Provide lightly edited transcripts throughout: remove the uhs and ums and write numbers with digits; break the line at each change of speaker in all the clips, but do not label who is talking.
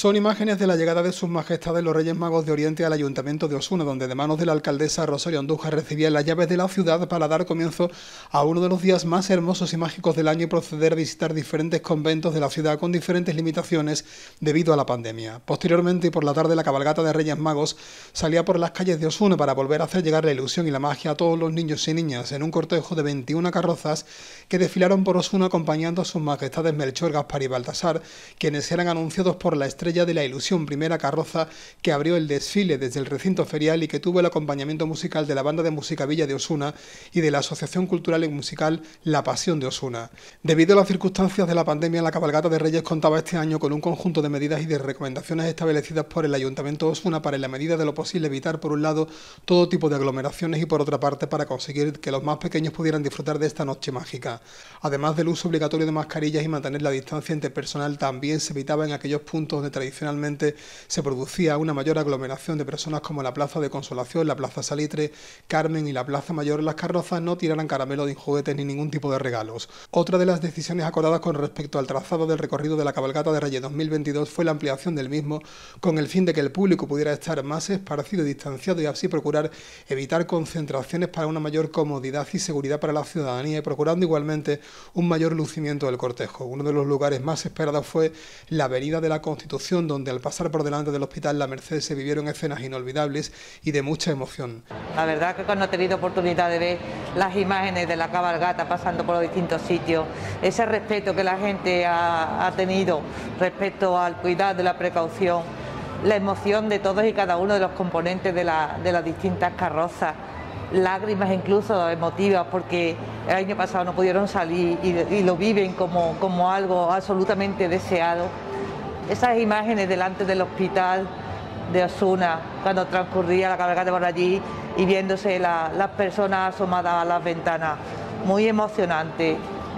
Son imágenes de la llegada de sus majestades los Reyes Magos de Oriente al Ayuntamiento de Osuna, donde de manos de la alcaldesa Rosario Andújar recibían las llaves de la ciudad para dar comienzo a uno de los días más hermosos y mágicos del año y proceder a visitar diferentes conventos de la ciudad con diferentes limitaciones debido a la pandemia. Posteriormente, y por la tarde, la cabalgata de Reyes Magos salía por las calles de Osuna para volver a hacer llegar la ilusión y la magia a todos los niños y niñas en un cortejo de 21 carrozas que desfilaron por Osuna acompañando a sus majestades Melchor, Gaspar y Baltasar, quienes eran anunciados por la estrella de la ilusión, primera carroza que abrió el desfile desde el recinto ferial y que tuvo el acompañamiento musical de la banda de música Villa de Osuna y de la Asociación Cultural y Musical La Pasión de Osuna. Debido a las circunstancias de la pandemia, la cabalgata de Reyes contaba este año con un conjunto de medidas y de recomendaciones establecidas por el Ayuntamiento de Osuna para, en la medida de lo posible, evitar, por un lado, todo tipo de aglomeraciones y, por otra parte, para conseguir que los más pequeños pudieran disfrutar de esta noche mágica. Además del uso obligatorio de mascarillas y mantener la distancia interpersonal, también se evitaba en aquellos puntos donde tradicionalmente se producía una mayor aglomeración de personas, como la Plaza de Consolación, la Plaza Salitre, Carmen y la Plaza Mayor. Las carrozas no tiraran caramelos ni juguetes ni ningún tipo de regalos. Otra de las decisiones acordadas con respecto al trazado del recorrido de la cabalgata de Reyes 2022 fue la ampliación del mismo, con el fin de que el público pudiera estar más esparcido y distanciado y así procurar evitar concentraciones para una mayor comodidad y seguridad para la ciudadanía, y procurando igualmente un mayor lucimiento del cortejo. Uno de los lugares más esperados fue la Avenida de la Constitución, donde al pasar por delante del Hospital La Merced se vivieron escenas inolvidables y de mucha emoción.
La verdad que cuando he tenido oportunidad de ver las imágenes de la cabalgata pasando por los distintos sitios, ese respeto que la gente ha tenido respecto al cuidado de la precaución, la emoción de todos y cada uno de los componentes de las distintas carrozas, lágrimas incluso emotivas porque el año pasado no pudieron salir y lo viven como algo absolutamente deseado. Esas imágenes delante del hospital de Osuna, cuando transcurría la cabalgata por allí y viéndose las personas asomadas a las ventanas, muy emocionante.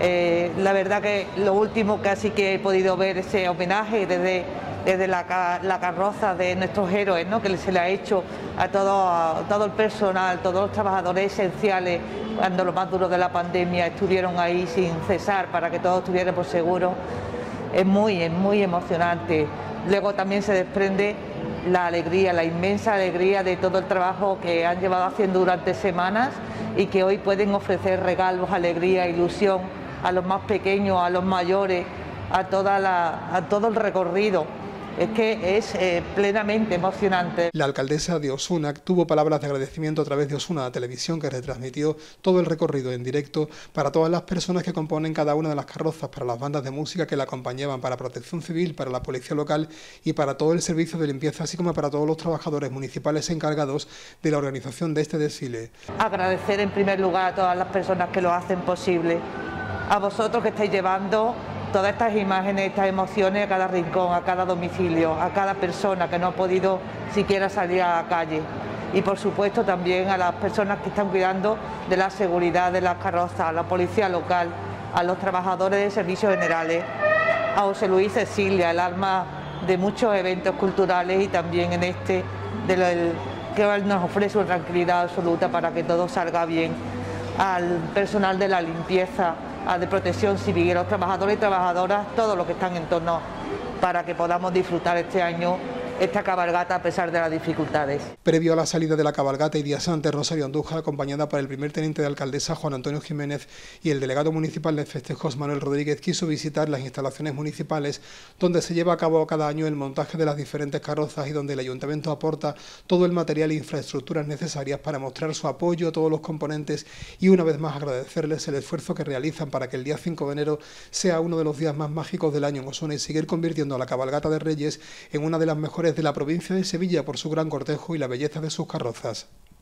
La verdad que lo último casi que he podido ver ese homenaje desde la carroza de nuestros héroes, ¿no?, que se le ha hecho a todo el personal, todos los trabajadores esenciales, cuando lo más duro de la pandemia estuvieron ahí sin cesar para que todos estuviéramos seguros. Es muy emocionante. Luego también se desprende la alegría, la inmensa alegría de todo el trabajo que han llevado haciendo durante semanas y que hoy pueden ofrecer regalos, alegría, ilusión a los más pequeños, a los mayores, a todo el recorrido. Es que es plenamente emocionante.
La alcaldesa de Osuna tuvo palabras de agradecimiento a través de Osuna Televisión, que retransmitió todo el recorrido en directo para todas las personas que componen cada una de las carrozas, para las bandas de música que la acompañaban, para Protección Civil, para la Policía Local y para todo el servicio de limpieza, así como para todos los trabajadores municipales encargados de la organización de este desfile.
Agradecer en primer lugar a todas las personas que lo hacen posible, a vosotros que estáis llevando todas estas imágenes, estas emociones a cada rincón, a cada domicilio, a cada persona que no ha podido siquiera salir a la calle. Y por supuesto también a las personas que están cuidando de la seguridad de las carrozas, a la policía local, a los trabajadores de servicios generales, a José Luis Cecilia, el alma de muchos eventos culturales y también en este, que nos ofrece una tranquilidad absoluta para que todo salga bien, al personal de la limpieza, de Protección Civil, a los trabajadores y trabajadoras, todos los que están en torno, para que podamos disfrutar este año esta cabalgata a pesar de las dificultades.
Previo a la salida de la cabalgata y días antes, Rosario Andújar, acompañada por el primer teniente de alcaldesa Juan Antonio Jiménez y el delegado municipal de festejos Manuel Rodríguez, quiso visitar las instalaciones municipales donde se lleva a cabo cada año el montaje de las diferentes carrozas y donde el ayuntamiento aporta todo el material e infraestructuras necesarias para mostrar su apoyo a todos los componentes y una vez más agradecerles el esfuerzo que realizan para que el día 5 de enero sea uno de los días más mágicos del año en Osuna y seguir convirtiendo a la cabalgata de Reyes en una de las mejores de la provincia de Sevilla por su gran cortejo y la belleza de sus carrozas.